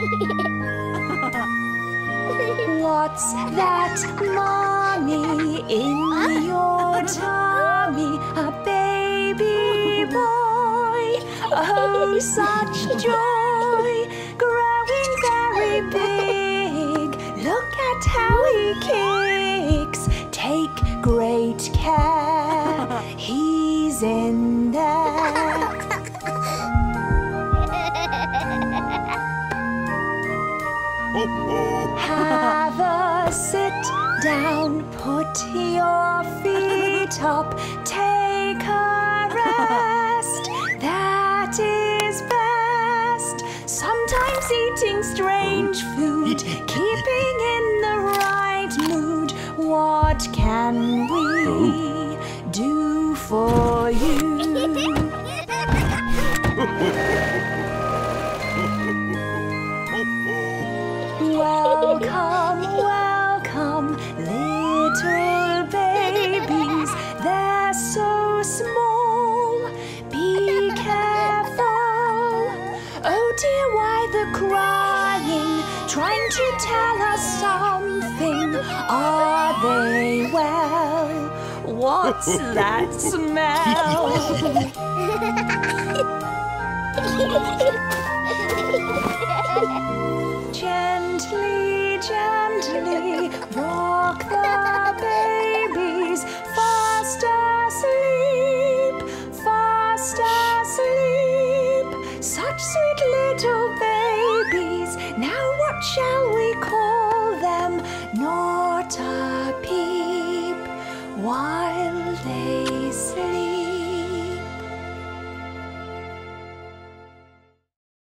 What's that, Mommy, in your tummy? A baby boy. Oh, such joy, growing very big. Look at how he kicks. Take great care, he's in there. Have a sit down, put your feet up, take a rest, that is best. Sometimes eating strange food, keeping in the right mood. What can we do for you? Welcome, welcome, little babies. They're so small. Be careful. Oh dear, why the crying? Trying to tell us something. Are they well? What's that smell? Gently, gently, rock the babies. Fast asleep, fast asleep. Such sweet little babies. Now what shall we call